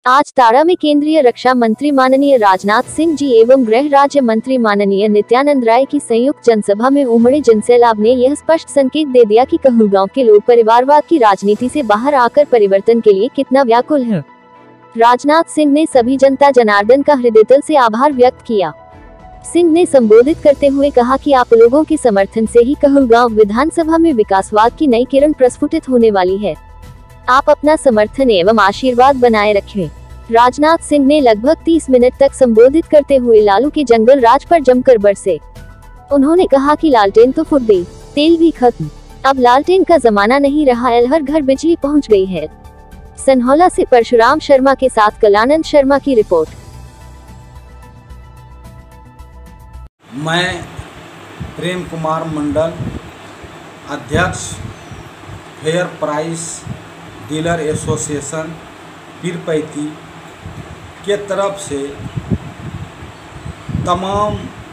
आज ताड़ा में केंद्रीय रक्षा मंत्री माननीय राजनाथ सिंह जी एवं गृह राज्य मंत्री माननीय नित्यानंद राय की संयुक्त जनसभा में उमड़े जनसैलाब ने यह स्पष्ट संकेत दे दिया कि कहलगांव के लोग परिवारवाद की राजनीति से बाहर आकर परिवर्तन के लिए कितना व्याकुल हैं। राजनाथ सिंह ने सभी जनता जनार्दन का हृदयतल से आभार व्यक्त किया। सिंह ने संबोधित करते हुए कहा कि आप लोगों के समर्थन से ही कहलगांव विधानसभा में विकासवाद की नई किरण प्रस्फुटित होने वाली है। आप अपना समर्थन एवं आशीर्वाद बनाए रखें। राजनाथ सिंह ने लगभग 30 मिनट तक संबोधित करते हुए लालू के जंगल राज पर जमकर बरसे। उन्होंने कहा कि लालटेन तो फूट गई, तेल भी खत्म, अब लालटेन का जमाना नहीं रहा, हर घर बिजली पहुंच गई है। सनहौला से परशुराम शर्मा के साथ कलानंद शर्मा की रिपोर्ट। मैं प्रेम कुमार मंडल, अध्यक्ष fair price dealer association Pirpainti के तरफ से तमाम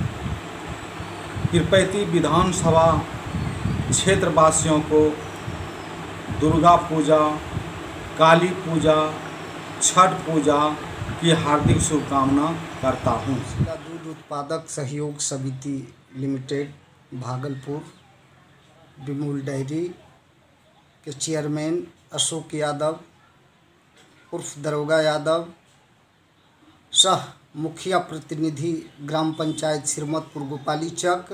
पीरपैती विधानसभा क्षेत्रवासियों को दुर्गा पूजा, काली पूजा, छठ पूजा की हार्दिक शुभकामना करता हूँ। दूध उत्पादक सहयोग समिति लिमिटेड भागलपुर विमूल डेयरी के चेयरमैन अशोक यादव उर्फ दरोगा यादव, सह मुखिया प्रतिनिधि ग्राम पंचायत श्रीमतपुर गोपाली चक,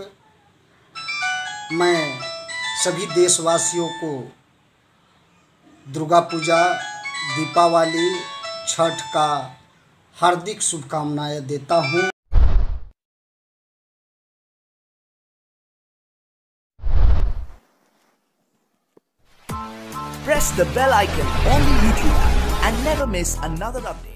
मैं सभी देशवासियों को दुर्गा पूजा, दीपावली, छठ का हार्दिक शुभकामनाएं देता हूं। Press the bell icon on the YouTube app and never miss another update.